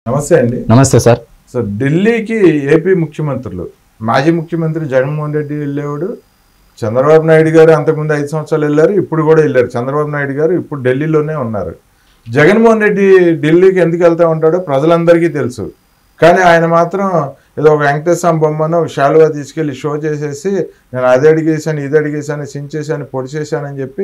నమస్తే అండి. నమస్తే సార్. సార్, ఢిల్లీకి ఏపీ ముఖ్యమంత్రులు, మాజీ ముఖ్యమంత్రి జగన్మోహన్ రెడ్డి వెళ్ళేవాడు, చంద్రబాబు నాయుడు గారు అంతకుముందు 5 సంవత్సరాలు వెళ్ళారు, ఇప్పుడు కూడా వెళ్ళారు. చంద్రబాబు నాయుడు గారు ఇప్పుడు ఢిల్లీలోనే ఉన్నారు. జగన్మోహన్ రెడ్డి ఢిల్లీకి ఎందుకు వెళ్తూ ఉంటాడో ప్రజలందరికీ తెలుసు. కానీ ఆయన మాత్రం ఏదో ఒక వెంకటేశ్వర బొమ్మను ఒక శాలువా తీసుకెళ్ళి షో చేసేసి నేను అది అడిగేసాను, ఇది అడిగేసాను, సించేసాను, పొడి చేశానని చెప్పి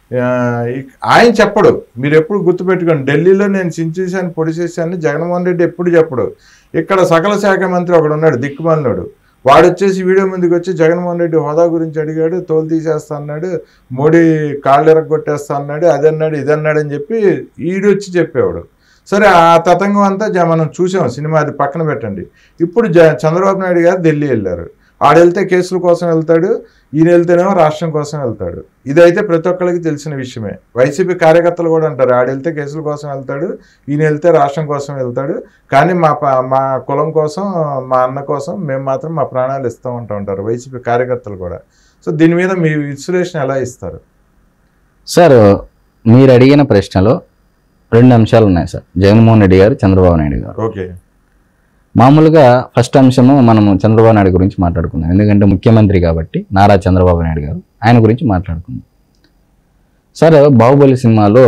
ఆయన చెప్పడు. మీరు ఎప్పుడు గుర్తుపెట్టుకోండి, ఢిల్లీలో నేను సించేసాను, పొడి చేశాను జగన్మోహన్ రెడ్డి ఎప్పుడు చెప్పడు. ఇక్కడ సకల శాఖ మంత్రి ఒకడు ఉన్నాడు, దిక్కుమాలినోడు. వాడు వచ్చేసి వీడియో ముందుకు వచ్చి జగన్మోహన్ రెడ్డి హోదా గురించి అడిగాడు, తోలు తీసేస్తా అన్నాడు, మోడీ కాళ్ళు ఎరగొట్టేస్తా అన్నాడు, అది అన్నాడు, ఇది అన్నాడు అని చెప్పి ఈడు వచ్చి చెప్పేవాడు. సరే, ఆ తతంగం అంతా మనం చూసాం, సినిమా అది పక్కన పెట్టండి. ఇప్పుడు చంద్రబాబు నాయుడు గారు ఢిల్లీ వెళ్ళారు. ఆడెళ్తే కేసుల కోసం వెళ్తాడు, ఈయన వెళ్తేనేమో రాష్ట్రం కోసం వెళ్తాడు. ఇదైతే ప్రతి ఒక్కరికి తెలిసిన విషయమే. వైసీపీ కార్యకర్తలు కూడా అంటారు, ఆడెళ్తే కేసుల కోసం వెళ్తాడు, ఈయన వెళ్తే రాష్ట్రం కోసం వెళ్తాడు, కానీ మా కులం కోసం, మా అన్న కోసం మేము మాత్రం మా ప్రాణాలు ఇస్తూ ఉంటారు వైసీపీ కార్యకర్తలు కూడా. సో దీని మీద మీ విశ్లేషణ ఎలా ఇస్తారు సార్? మీరు అడిగిన ప్రశ్నలో 2 అంశాలు ఉన్నాయి సార్, జగన్మోహన్ రెడ్డి గారు, చంద్రబాబు నాయుడు గారు. ఓకే. మామూలుగా ఫస్ట్ అంశము మనము చంద్రబాబు నాయుడు గురించి మాట్లాడుకుందాం, ఎందుకంటే ముఖ్యమంత్రి కాబట్టి నారా చంద్రబాబు నాయుడు గారు, ఆయన గురించి మాట్లాడుకుందాం. సార్, బాహుబలి సినిమాలో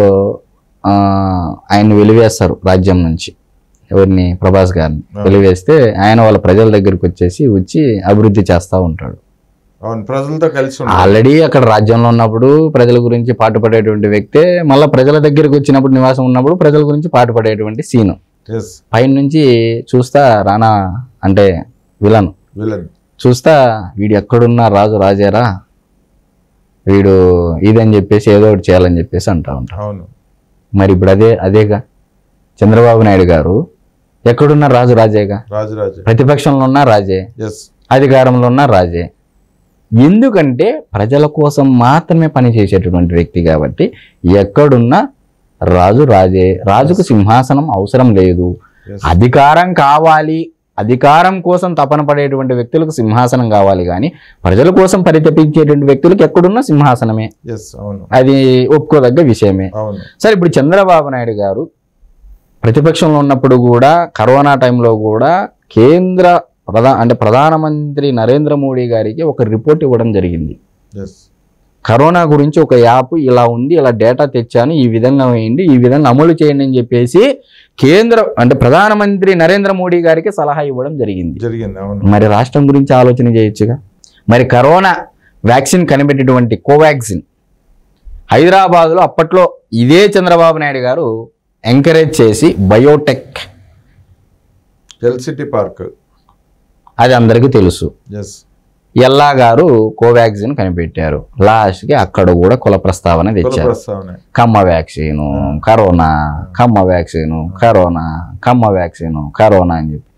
ఆయన్ని వెలివేస్తారు రాజ్యం నుంచి. ఎవరిని? ప్రభాస్ గారిని వెలివేస్తే ఆయన వాళ్ళ ప్రజల దగ్గరికి వచ్చి అభివృద్ధి చేస్తూ ఉంటాడు. ప్రజలతో కలిసి ఆల్రెడీ అక్కడ రాజ్యంలో ఉన్నప్పుడు ప్రజల గురించి పాటుపడేటువంటి వ్యక్తే, మళ్ళీ ప్రజల దగ్గరికి వచ్చినప్పుడు, నివాసం ఉన్నప్పుడు ప్రజల గురించి పాటుపడేటువంటి సీను. పైన నుంచి చూస్తా రానా అంటే విలన్ చూస్తా, వీడు ఎక్కడున్నా రాజు రాజేరా, వీడు ఇదని చెప్పేసి ఏదో ఒకటి చేయాలని చెప్పేసి అంటా ఉంటాడు. మరి ఇప్పుడు అదేగా చంద్రబాబు నాయుడు గారు, ఎక్కడున్నా రాజు రాజేగా. ప్రతిపక్షంలో ఉన్నా రాజే, అధికారంలో ఉన్నా రాజే. ఎందుకంటే ప్రజల కోసం మాత్రమే పనిచేసేటటువంటి వ్యక్తి కాబట్టి ఎక్కడున్నా రాజు రాజే. రాజుకు సింహాసనం అవసరం లేదు. అధికారం కావాలి, అధికారం కోసం తపన పడేటువంటి వ్యక్తులకు సింహాసనం కావాలి, కానీ ప్రజల కోసం పరితపించేటువంటి వ్యక్తులకు ఎక్కడున్నా సింహాసనమే. అది ఒప్పుకోదగ్గ విషయమే. సరే, ఇప్పుడు చంద్రబాబు నాయుడు గారు ప్రతిపక్షంలో ఉన్నప్పుడు కూడా, కరోనా టైంలో కూడా ప్రధానమంత్రి నరేంద్ర మోడీ గారికి ఒక రిపోర్ట్ ఇవ్వడం జరిగింది. కరోనా గురించి ఒక యాప్ ఇలా ఉంది, ఇలా డేటా తెచ్చాను, ఈ విధంగా వేయండి, ఈ విధంగా అమలు చేయండి అని చెప్పేసి ప్రధానమంత్రి నరేంద్ర మోడీ గారికి సలహా ఇవ్వడం జరిగింది. మరి రాష్ట్రం గురించి ఆలోచన చేయొచ్చుగా. మరి కరోనా వ్యాక్సిన్ కనిపెట్టినటువంటి కోవాక్సిన్ హైదరాబాద్లో అప్పట్లో ఇదే చంద్రబాబు నాయుడు గారు ఎంకరేజ్ చేసి బయోటెక్ సిటీ పార్క్, అది అందరికీ తెలుసు. ఎల్లా గారు కోవాక్సిన్ కనిపెట్టారు. లాస్ట్కి అక్కడ కూడా కుల ప్రస్తావన తెచ్చారు. Kamma vaccine corona, Kamma vaccine corona, Kamma vaccine corona అని చెప్పి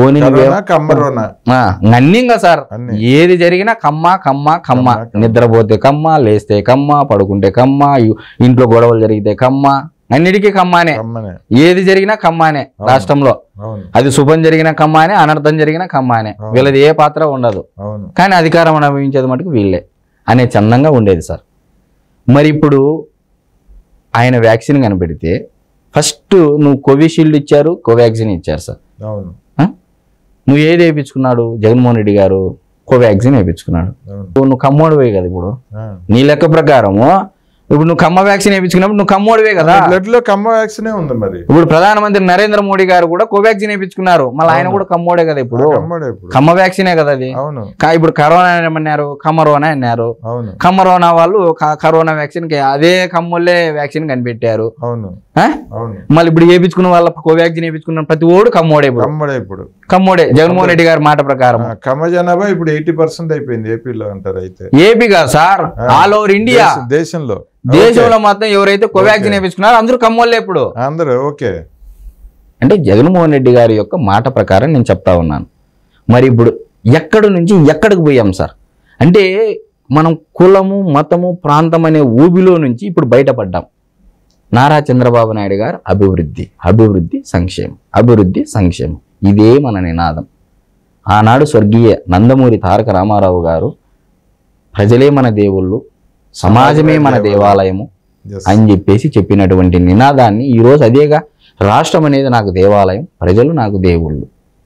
నన్నింగా సార్, ఏది జరిగినా కమ్మ కమ్మ కమ్మ. నిద్రపోతే కమ్మ, లేస్తే కమ్మ, పడుకుంటే కమ్మ, ఇంట్లో గొడవలు జరిగితే కమ్మ, అన్నిటికీ కమ్మానే. ఏది జరిగినా కమ్మానే రాష్ట్రంలో. అది శుభం జరిగిన కమ్మానే, అనర్థం జరిగిన కమ్మానే. వీళ్ళది ఏ పాత్ర ఉండదు, కానీ అధికారం అనుభవించేది మటుకు వీళ్ళే అనే చందంగా ఉండేది సార్. మరి ఇప్పుడు ఆయన వ్యాక్సిన్ కనిపెడితే ఫస్ట్ నువ్వు కోవిషీల్డ్ ఇచ్చారు, కోవాక్సిన్ ఇచ్చారు సార్. నువ్వు ఏది వేయించుకున్నాడు? జగన్మోహన్ రెడ్డి గారు కోవాక్సిన్ వేయించుకున్నాడు. నువ్వు కమ్మోడివే కదా. ఇప్పుడు నీ లెక్క ప్రకారము ఇప్పుడు నువ్వు కమ్మ వ్యాక్సిన్ వేయించుకున్నప్పుడు నువ్వు కమ్మోడివే కదా. బ్లడ్ లో కమ్మ వ్యాక్సిన్ ఉంది. మరి ఇప్పుడు ప్రధానమంత్రి నరేంద్ర మోడీ గారు కూడా కోవాక్సిన్ వేయించుకున్నారు, మళ్ళీ ఆయన కూడా కమ్మోడే కదా. ఇప్పుడు కమ్మ వ్యాక్సినే కదా అది. ఇప్పుడు కరోనా ఏమన్నారు? కమరోనా అన్నారు. కమరోనా వాళ్ళు కరోనా వ్యాక్సిన్ అదే కమ్మోళ్ళే వ్యాక్సిన్ కనిపెట్టారు. మళ్ళీ ఇప్పుడు వేయించుకున్న వాళ్ళ కోవాక్సిన్ వేయించుకున్న ప్రతి ఓడు కమ్మోడే. ఇప్పుడు కమ్మోడే జగన్మోహన్ రెడ్డి గారి మాట ప్రకారం. కమ్మ జనాభా ఇప్పుడు 80% అయిపోయింది ఏపీలో అంటారు. అయితే ఏపీగా సార్, ఆల్ ఓవర్ ఇండియా, దేశంలో మాత్రం ఎవరైతే కోవాక్సిన్ వేయించుకున్నారో అందరూ కమ్మోళ్ళే ఇప్పుడు అందరూ. ఓకే. అంటే జగన్మోహన్ రెడ్డి గారి యొక్క మాట ప్రకారం నేను చెప్తా ఉన్నాను. మరి ఇప్పుడు ఎక్కడి నుంచి ఎక్కడికి పోయాం సార్? అంటే మనం కులము, మతము, ప్రాంతం అనే ఊబిలో నుంచి ఇప్పుడు బయటపడ్డాం. నారా చంద్రబాబు నాయుడు గారు అభివృద్ధి, అభివృద్ధి, సంక్షేమం, అభివృద్ధి, సంక్షేమం, ఇదే మన నినాదం. ఆనాడు స్వర్గీయ నందమూరి తారక రామారావు గారు ప్రజలే మన దేవుళ్ళు, సమాజమే మన దేవాలయము అని చెప్పేసి చెప్పినటువంటి నినాదాన్ని ఈరోజు అదేగా రాష్ట్రం అనేది నాకు దేవాలయం, ప్రజలు నాకు దేవుళ్ళు.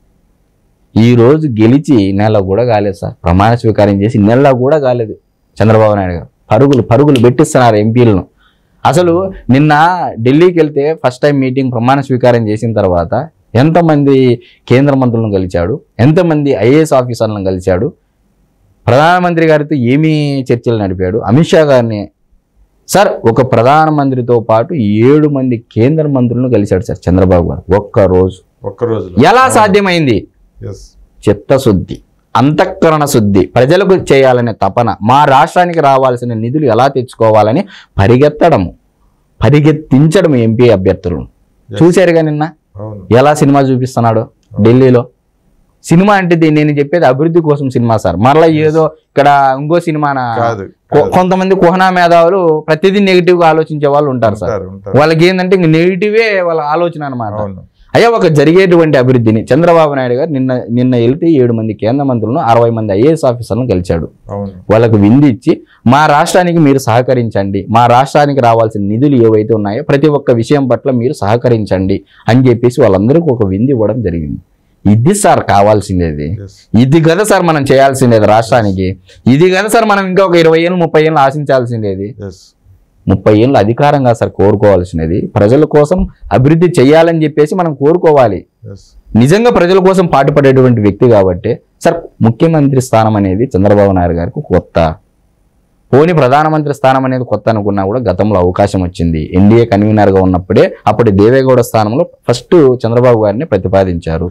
ఈరోజు గెలిచి నెల కూడా కాలేదు సార్, ప్రమాణ స్వీకారం చేసి నెల కూడా కాలేదు చంద్రబాబు నాయుడు గారు. పరుగులు పెట్టిస్తున్నారు ఎంపీలను. అసలు నిన్న ఢిల్లీకి వెళ్తే ఫస్ట్ టైం మీటింగ్ ప్రమాణ స్వీకారం చేసిన తర్వాత ఎంతమంది కేంద్ర మంత్రులను కలిశాడు, ఎంతమంది ఐఏఎస్ ఆఫీసర్లను కలిశాడు, ప్రధానమంత్రి గారితో ఏమీ చర్చలు నడిపాడు, అమిత్ షా గారిని. సార్ ఒక ప్రధానమంత్రితో పాటు 7 మంది కేంద్ర మంత్రులను కలిశాడు సార్ చంద్రబాబు గారు ఒక్క రోజు. ఎలా సాధ్యమైంది? చిత్తశుద్ధి, అంతఃకరణ శుద్ధి, ప్రజలకు చేయాలనే తపన, మా రాష్ట్రానికి రావాల్సిన నిధులు ఎలా తెచ్చుకోవాలని పరిగెత్తించడం ఎంపీ అభ్యర్థులను. చూశారుగా నిన్న ఎలా సినిమా చూపిస్తున్నాడు ఢిల్లీలో. సినిమా అంటే నేను చెప్పేది అభివృద్ధి కోసం సినిమా సార్, మరలా ఏదో ఇక్కడ ఇంకో సినిమా. కొంతమంది కుహనా మేధావులు ప్రతిదీ నెగిటివ్ గా ఆలోచించే వాళ్ళు ఉంటారు సార్. వాళ్ళకి ఏంటంటే ఇంక నెగిటివే వాళ్ళ ఆలోచన అనమాట. అయ్యా ఒక జరిగేటువంటి అభివృద్ధిని చంద్రబాబు నాయుడు గారు నిన్న వెళ్తే 7 మంది కేంద్ర మంత్రులను 60 మంది ఐఏఎస్ ఆఫీసర్లను గెలిచాడు. వాళ్ళకు విందిచ్చి మా రాష్ట్రానికి మీరు సహకరించండి, మా రాష్ట్రానికి రావాల్సిన నిధులు ఏవైతే ఉన్నాయో ప్రతి ఒక్క విషయం పట్ల మీరు సహకరించండి అని చెప్పేసి వాళ్ళందరికీ ఒక విందు ఇవ్వడం జరిగింది. ఇది సార్ కావాల్సిందేది, ఇది కదా సార్ మనం చేయాల్సిందేది రాష్ట్రానికి. ఇది కదా సార్ మనం ఇంకా ఒక 20 ఏళ్ళు 30 ఏళ్ళు ఆశించాల్సిందేది. 30 ఏళ్ళు అధికారంగా సార్ కోరుకోవాల్సినది. ప్రజల కోసం అభివృద్ధి చేయాలని చెప్పేసి మనం కోరుకోవాలి. నిజంగా ప్రజల కోసం పాటుపడేటువంటి వ్యక్తి కాబట్టి సార్ ముఖ్యమంత్రి స్థానం అనేది చంద్రబాబు నాయుడు గారికి కొత్త. పోనీ ప్రధానమంత్రి స్థానం అనేది కొత్త అనుకున్నా కూడా గతంలో అవకాశం వచ్చింది. ఎన్డీఏ కన్వీనర్గా ఉన్నప్పుడే అప్పటి దేవేగౌడ స్థానంలో ఫస్ట్ చంద్రబాబు గారిని ప్రతిపాదించారు.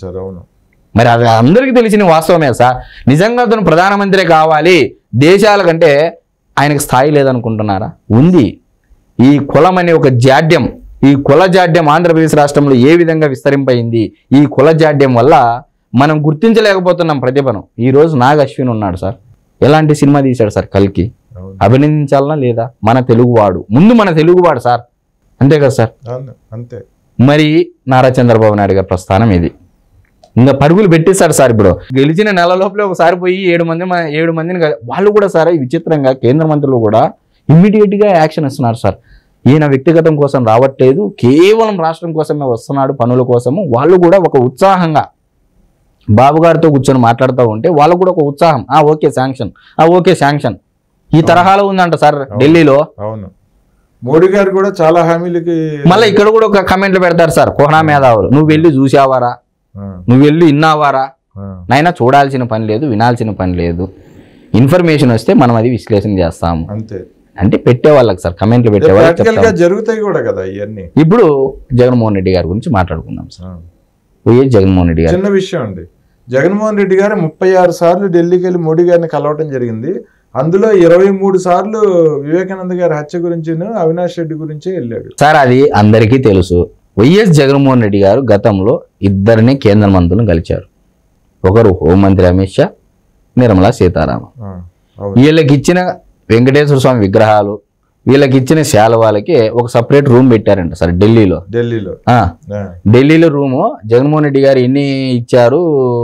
మరి అది అందరికీ తెలిసిన వాస్తవమే సార్. నిజంగా అతను ప్రధానమంత్రి కావాలి, దేశాల కంటే ఆయనకు స్థాయి లేదనుకుంటున్నారా? ఉంది. ఈ కులం అనే ఒక జాడ్యం, ఈ కుల జాడ్యం ఆంధ్రప్రదేశ్ రాష్ట్రంలో ఏ విధంగా విస్తరింపైంది, ఈ కుల జాడ్యం వల్ల మనం గుర్తించలేకపోతున్నాం ప్రతిభను. ఈరోజు నాగ్ అశ్విన్ ఉన్నాడు సార్, ఎలాంటి సినిమా తీశాడు సార్ కల్కి. అభినందించాలనా లేదా? మన తెలుగువాడు, ముందు మన తెలుగువాడు సార్, అంతే కదా సార్? అంతే. మరి నారా చంద్రబాబు నాయుడు గారి ప్రస్థానం ఇది. ఇంకా పరుగులు పెట్టేశారు సార్. ఇప్పుడు గెలిచిన నెల లోపలే ఒకసారి పోయి 7 మందిని వాళ్ళు కూడా సార్ విచిత్రంగా కేంద్ర మంత్రులు కూడా ఇమ్మీడియట్ గా యాక్షన్ ఇస్తున్నారు సార్. ఈయన వ్యక్తిగతం కోసం రావట్లేదు, కేవలం రాష్ట్రం కోసమే వస్తున్నాడు, పనుల కోసము. వాళ్ళు కూడా ఒక ఉత్సాహంగా బాబు గారితో కూర్చొని మాట్లాడుతూ ఉంటే వాళ్ళు కూడా ఒక ఉత్సాహం, ఓకే శాంక్షన్ ఈ తరహాలో ఉందంట సార్ ఢిల్లీలో. అవును, మోడీ గారు కూడా చాలా హామీలకి. మళ్ళీ ఇక్కడ కూడా ఒక కమెంట్లు పెడతారు సార్ కోహనా మేధావులు, నువ్వు వెళ్ళి చూసావారా, నువ్వు వెళ్ళి విన్నావారా? నైనా చూడాల్సిన పని లేదు, వినాల్సిన పని లేదు. ఇన్ఫర్మేషన్ వస్తే మనం అది విశ్లేషణ చేస్తాము అంతే. అంటే పెట్టేవాళ్ళకి సార్ కమెంట్లు పెట్టేవాళ్ళు జరుగుతాయి కూడా కదా ఇవన్నీ. ఇప్పుడు జగన్మోహన్ రెడ్డి గారి గురించి మాట్లాడుకుందాం సార్. వైఎస్ జగన్మోహన్ రెడ్డి గారు చిన్న విషయం అండి. జగన్మోహన్ రెడ్డి గారు 36 సార్లు ఢిల్లీకి వెళ్ళి మోడీ గారిని కలవటం జరిగింది. అందులో 23 సార్లు వివేకానంద గారి హత్య గురించి, అవినాష్ రెడ్డి గురించి వెళ్ళాడు సార్. అది అందరికీ తెలుసు. వైఎస్ జగన్మోహన్ రెడ్డి గారు గతంలో 2 కేంద్ర మంత్రులను కలిచారు. ఒకరు హోంమంత్రి అమిత్ షా, నిర్మలా సీతారామన్. వీళ్ళకి ఇచ్చిన వెంకటేశ్వర స్వామి విగ్రహాలు, వీళ్ళకి ఇచ్చిన శాలువాలకి ఒక సపరేట్ రూమ్ పెట్టారంట సార్ ఢిల్లీలో. ఢిల్లీలో రూము జగన్మోహన్ రెడ్డి గారు ఎన్ని ఇచ్చారు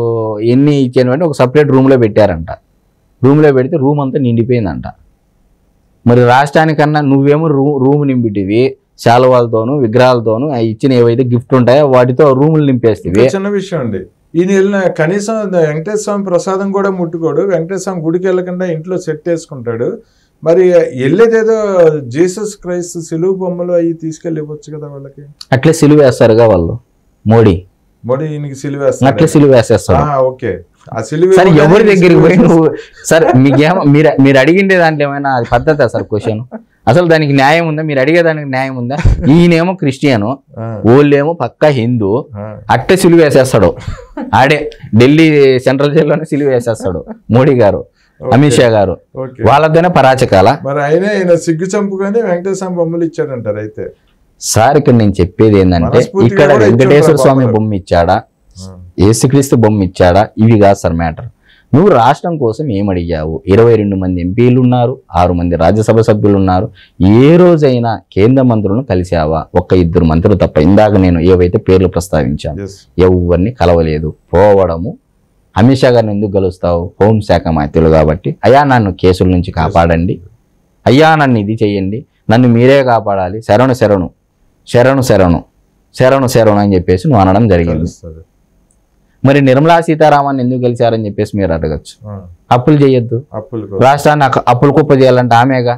అంటే ఒక సపరేట్ రూమ్ లో పెట్టారంట. రూమ్ లో పెడితే రూమ్ అంతా నిండిపోయిందంట. మరి రాష్ట్రానికన్నా నువ్వేమో రూమ్ నింపిటివి శాలువాలతోను విగ్రహాలతోను, ఇచ్చిన ఏవైతే గిఫ్ట్ ఉంటాయో వాటితో రూములు నింపేస్తుంది. చిన్న విషయం అండి. ఈయన వెళ్ళిన కనీసం వెంకటేశ్వర స్వామి ప్రసాదం కూడా ముట్టుకోడు. వెంకటేశ్వర స్వామి గుడికి వెళ్ళకుండా ఇంట్లో సెట్ వేసుకుంటాడు. మరి వెళ్ళేదేదో జీసస్ క్రైస్ట్ సిలువు బొమ్మలు అవి తీసుకెళ్ళి ఇవ్వచ్చు కదా వాళ్ళకి. అట్లే సిలువ వేస్తారుగా వాళ్ళు. మోడీ ఈయనకి సిలువ వేస్తారు, అట్లే సిలువ వేసేస్తారు. ఓకే, ఆ సిలువ సార్ ఎవరి దగ్గరికి పోయి నువ్వు సార్ మీకేమో మీరు అడిగిండే దాంట్లో ఏమైనా అది పద్ధత సార్? క్వశ్చన్ అసలు దానికి న్యాయం ఉందా? మీరు అడిగేదానికి న్యాయం ఉందా? ఈయనేమో క్రిస్టియను, వాళ్ళేమో పక్కా హిందూ. అట్టే సిలువ వేసేస్తాడు. ఆడే ఢిల్లీ సెంట్రల్ జైల్లోనే సిలువ వేసేస్తాడు మోడీ గారు, అమిత్ షా గారు. వాళ్ళతోనే పరాచకాల. మరి ఆయన సిగ్గు చంపుకొని వెంకటేశ్వర బొమ్మలు ఇచ్చాడంటారు. అయితే సార్ ఇక్కడ నేను చెప్పేది ఏంటంటే, ఇక్కడ వెంకటేశ్వర స్వామి బొమ్మ ఇచ్చాడా, యేసుక్రీస్తు బొమ్మ ఇచ్చాడా, ఇవి కాదు సార్ మ్యాటర్. నువ్వు రాష్ట్రం కోసం ఏమడిగావు? 22 మంది ఎంపీలు ఉన్నారు, 6 మంది రాజ్యసభ సభ్యులు ఉన్నారు. ఏ రోజైనా కేంద్ర మంత్రులను కలిసావా? 1-2 మంత్రులు తప్ప. ఇందాక నేను ఏవైతే పేర్లు ప్రస్తావించాను ఎవరిని కలవలేదు. పోవడము. అమిత్ షా గారిని ఎందుకు కలుస్తావు? హోంశాఖ మంత్రులు కాబట్టి. అయ్యా నన్ను కేసుల నుంచి కాపాడండి, అయ్యా నన్ను ఇది చెయ్యండి, నన్ను మీరే కాపాడాలి, శరణు శరణు అని చెప్పేసి నువ్వు అనడం జరిగింది. మరి నిర్మలా సీతారామన్ ఎందుకు గెలిచారని చెప్పేసి మీరు అడగచ్చు. అప్పులు చేయొద్దు, రాష్ట్రాన్ని అప్పులు కుప్ప చేయాలంటే ఆమెగా.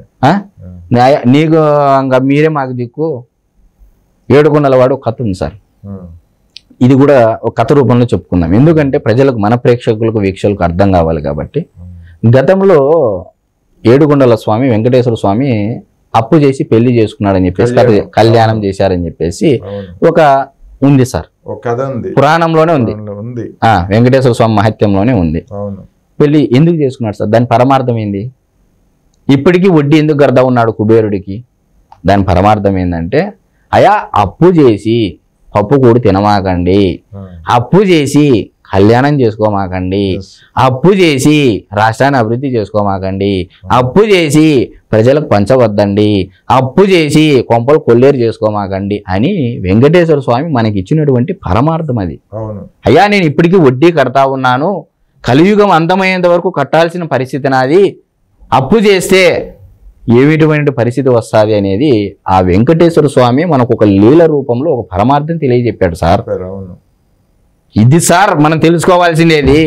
నీకు ఇంకా మీరే మాకు దిక్కు. ఏడుకొండల వాడు ఒక కథ ఉంది సార్, ఇది కూడా ఒక కథ రూపంలో చెప్పుకుందాం. ఎందుకంటే ప్రజలకు, మన ప్రేక్షకులకు, వీక్షకులకు అర్థం కావాలి కాబట్టి. గతంలో ఏడుకొండల స్వామి, వెంకటేశ్వర స్వామి అప్పు చేసి పెళ్లి చేసుకున్నాడని చెప్పేసి, కళ్యాణం చేశారని చెప్పేసి ఒక ఉంది సార్, పురాణంలోనే ఉంది, వెంకటేశ్వర స్వామి మహత్యంలోనే ఉంది. పెళ్లి ఎందుకు చేసుకున్నాడు సార్? దాని పరమార్థం ఏంది? ఇప్పటికీ వడ్డీ ఎందుకు గర్దా ఉన్నాడు కుబేరుడికి? దాని పరమార్థం ఏంటంటే, అయా అప్పు చేసి పప్పు కూడి తినమాకండి, అప్పు చేసి కళ్యాణం చేసుకోమాకండి, అప్పు చేసి రాష్ట్రాన్ని అభివృద్ధి చేసుకోమాకండి, అప్పు చేసి ప్రజలకు పంచవద్దండి, అప్పు చేసి కొంపలు కొల్లేరు చేసుకోమాకండి అని వెంకటేశ్వర స్వామి మనకి ఇచ్చినటువంటి పరమార్థం అది. అయ్యా నేను ఇప్పటికీ వడ్డీ కడతా ఉన్నాను, కలియుగం అంతమయ్యేంత వరకు కట్టాల్సిన పరిస్థితి నాది, అప్పు చేస్తే ఏమిటువంటి పరిస్థితి వస్తుంది అనేది ఆ వెంకటేశ్వర స్వామి మనకు ఒక లీల రూపంలో ఒక పరమార్థం తెలియజెప్పాడు సార్. ఇది సార్ మనం తెలుసుకోవాల్సిందేది.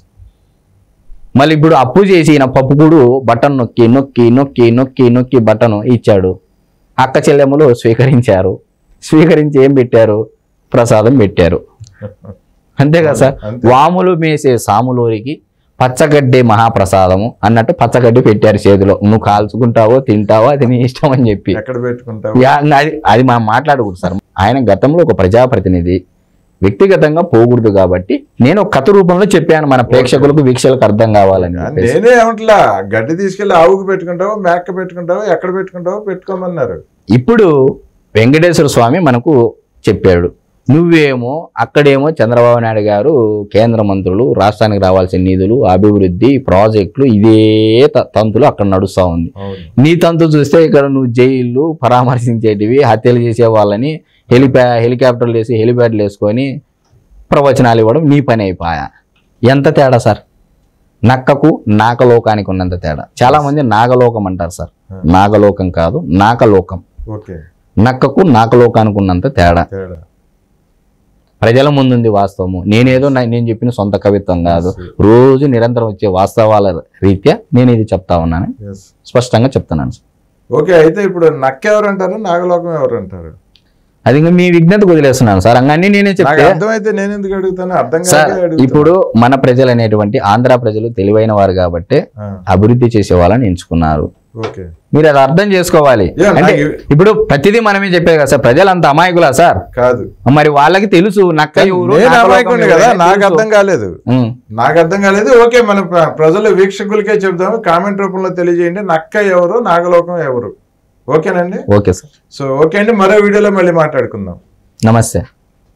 మళ్ళీ ఇప్పుడు అప్పు చేసి నా పప్పుకుడు బటన్ నొక్కి నొక్కి నొక్కి నొక్కి నొక్కి బటన్ ఇచ్చాడు. అక్క చెల్లెమ్మలు స్వీకరించారు. స్వీకరించి ఏం పెట్టారు? ప్రసాదం పెట్టారు. అంతే కదా సార్. వాములు మేసే సాములోరికి పచ్చగడ్డి మహాప్రసాదము అన్నట్టు పచ్చగడ్డి పెట్టారు చేతిలో. నువ్వు కాల్చుకుంటావో తింటావో అది నీ ఇష్టం అని చెప్పి. అది మనం మాట్లాడకూడదు సార్. ఆయన గతంలో ఒక ప్రజాప్రతినిధి, వ్యక్తిగతంగా పోకూడదు కాబట్టి నేను ఒక కథ రూపంలో చెప్పాను మన ప్రేక్షకులకు, వీక్షకులకు అర్థం కావాలని. నేనే ఏమంటలా, గడ్డి తీసుకెళ్లి ఆవుకు పెట్టుకుంటావో, మేక పెట్టుకుంటావో, ఎక్కడ పెట్టుకుంటావో పెట్టుకోమన్నారు. ఇప్పుడు వెంకటేశ్వర స్వామి మనకు చెప్పాడు, నువ్వేమో అక్కడేమో చంద్రబాబు నాయుడు గారు కేంద్ర మంత్రులు, రాష్ట్రానికి రావాల్సిన నిధులు, అభివృద్ధి, ప్రాజెక్టులు, ఇదే తంతులు అక్కడ నడుస్తూ ఉంది. నీ తంతు చూస్తే ఇక్కడ నువ్వు జైళ్ళు పరామర్శించేటివి, హత్యలు చేసే వాళ్ళని హెలికాప్టర్లు వేసి హెలిప్యాడ్లు వేసుకొని ప్రవచనాలు ఇవ్వడం నీ పని అయిపోయా. ఎంత తేడా సార్, నక్కకు నాగలోకానికి ఉన్నంత తేడా. చాలా మంది నాగలోకం అంటారు సార్, నాగలోకం కాదు నాకలోకం. నక్కకు నాగలోకానికి ఉన్నంత తేడా. ప్రజల ముందుంది వాస్తవము. నేనేదో నేను చెప్పిన సొంత కవిత్వం కాదు, రోజు నిరంతరం వచ్చే వాస్తవాల రీత్యా నేను ఇది చెప్తా ఉన్నాను, స్పష్టంగా చెప్తున్నాను సార్. ఓకే, అయితే ఇప్పుడు నక్క ఎవరు అంటారు, నాగలోకం ఎవరు అంటారు? అది ఇంకా మీ విజ్ఞతకు వదిలేస్తున్నాను సార్. అన్నీ నేనే చెప్తే అర్థమైతే నేను ఎందుకు అడుగుతాను, అర్థం సార్. ఇప్పుడు మన ప్రజలు అనేటువంటి ఆంధ్ర ప్రజలు తెలివైన వారు కాబట్టి అభివృద్ధి చేసే వాళ్ళని ఎంచుకున్నారు. మీరు అది అర్థం చేసుకోవాలి. అంటే ఇప్పుడు ప్రతిదీ మనమే చెప్పేది కదా సార్, ప్రజలు అంత అమాయకులా సార్? కాదు. మరి వాళ్ళకి తెలుసు నక్క ఎవరు. నాకు అర్థం కాలేదు. ఓకే, మన ప్రజలు వీక్షకులకే చెప్తాము, కామెంట్ రూపంలో తెలియజేయండి నక్క ఎవరు, నాగలోకం ఎవరు. ఓకేనండి. Okay sir. సో ఓకే అండి, మరో వీడియోలో మళ్ళీ మాట్లాడుకుందాం. నమస్తే.